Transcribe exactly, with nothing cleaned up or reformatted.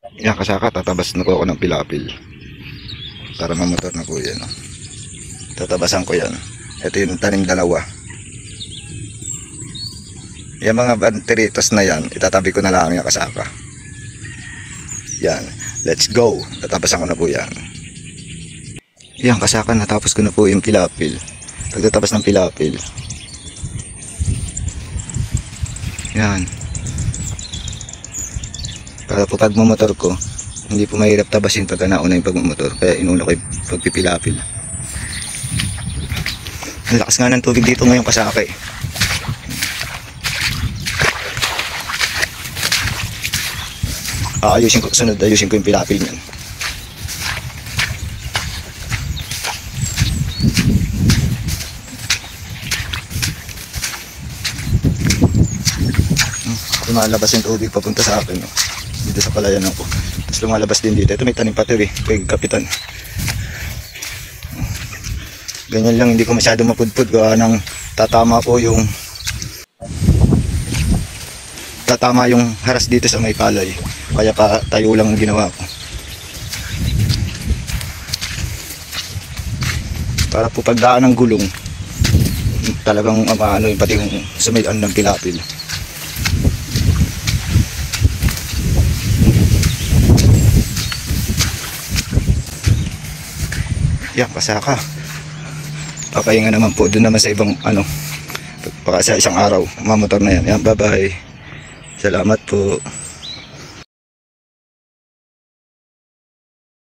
Yan kasaka, tatabas na po ako ng pilapil para mamotor na po yan. Tatabasan ko yan. Ito yung tanim dalawa. Yung mga banteritos na yan, itatabi ko na lang yung kasaka. Yan, let's go. Tatabasan ko na po yan. Yan kasaka, natapos ko na po yung pilapil. Pagtatabas ng pilapil, yan, para po pag mamotor ko, hindi po mahirap tabasin pag nauna yung pagmamotor. Kaya inuna ko yung pagpipilapil. Ang lakas nga ng tubig dito ngayon kasaka eh. Aayusin ko, sunod ayusin ko yung pilapil niyan. Lumalabas yung tubig papunta sa akin, no? Dito sa palayan ako. Tapos lumalabas din dito. Ito may tanim pati eh, kay kapitan. Ganyan lang, hindi ko masyado mapudpud gawa ng tatama po yung tatama yung haras dito sa may palay. Kaya pa tayo lang ang ginawa ko. Para po pagdaan ng gulong, talagang maano yung pati yung sumilan ng pilapil. Yan, kasaka. Papahinga naman po doon naman sa ibang ano, baka sa isang araw mamotor na yan. Yan, bye bye. Salamat po.